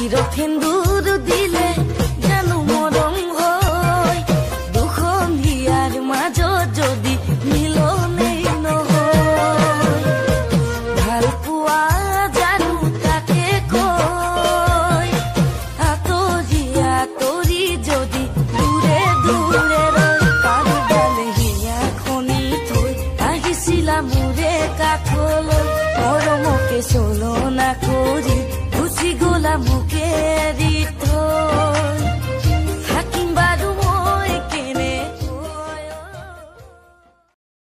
সিন্দুর দিলে জানো মরম হয় দুখন হিয়ার মাজত যদি মিলনেই নহয় ভাল পোৱা জানো তাকে কয় আঁতৰিয়া তৰি যদি দূৰে দূৰে ৰয় কাৰোবালে হিয়া খনি থৈ আহিছিলা মোৰে কাষলৈ মৰমকে চলো